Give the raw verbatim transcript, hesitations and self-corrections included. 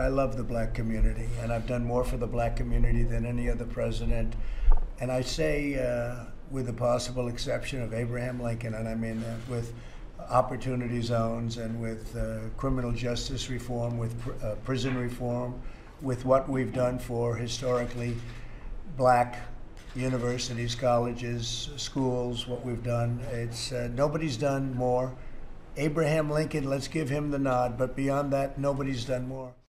I love the black community, and I've done more for the black community than any other president. And I say, uh, with the possible exception of Abraham Lincoln, and I mean that, with opportunity zones and with uh, criminal justice reform, with pr uh, prison reform, with what we've done for historically black universities, colleges, schools, what we've done. It's uh, nobody's done more. Abraham Lincoln, let's give him the nod, but beyond that, nobody's done more.